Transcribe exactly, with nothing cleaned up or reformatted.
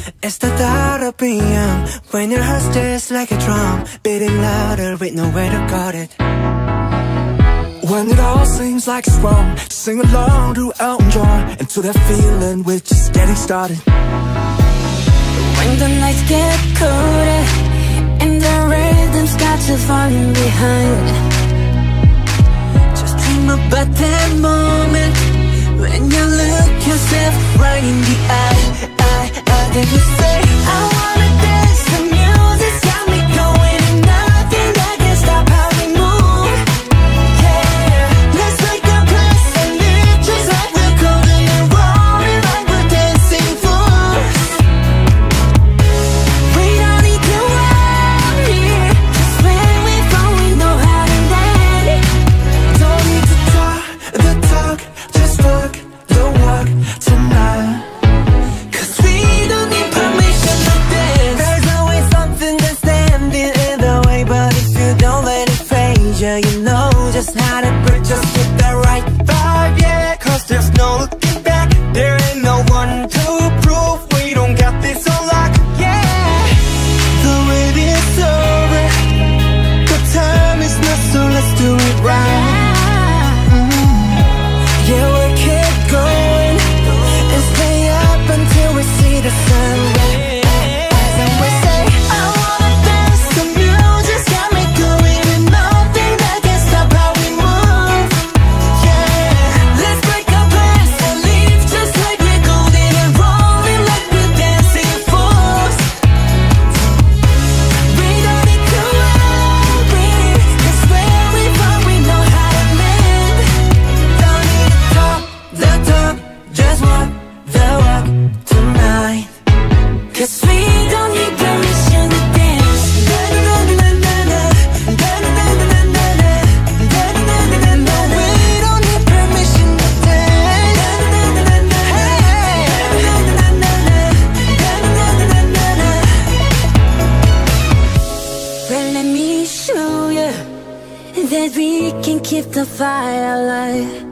It's the thought of being young when your heart just like a drum, beating louder with nowhere to guard it. When it all seems like it's wrong, just sing along to Elton John, and to that feeling we're just getting started. When the nights get colder and the rhythm's got you falling behind, just dream about that moment when you look yourself right in the eye, eye, eye. Then you say, I wanna dance, the music's got me going, and nothing that can stop how we move. Yeah, let's make a place and live just like we're golden and rolling like we're dancing fools. We don't need to worry, just when we fall we know how to land. Don't need to talk the talk, just walk the walk tonight. Cause we don't need permission to dance. There's always something that's standing in the way, but if you don't let it phase you, you know just how to break. Just get the right vibe, yeah. Cause there's no looking back. There ain't no one to prove we don't got this on lock, yeah. The wait is over, the time is not, so let's do it right. Mm-hmm. Yeah, we'll keep going and stay up until we see the sunrise. And we say, I wanna dance, the music's got me going, and nothing that can stop how we move. Yeah, let's break our plans and leave just like we're golden and rolling like we're dancing fools. We don't need to worry, cause where we from we know how to land. Don't need to talk the talk, just walk the walk tonight. Cause we don't need permission to dance. Da-da-da-da-da-da, da-da-da-da-da-da, da-da-da-da-da-da. We don't need permission to dance. Da-da-da-da-da-da, da-da-da-da-da-da, da-da-da-da-da-da. Well, let me show you that we can keep the fire alive.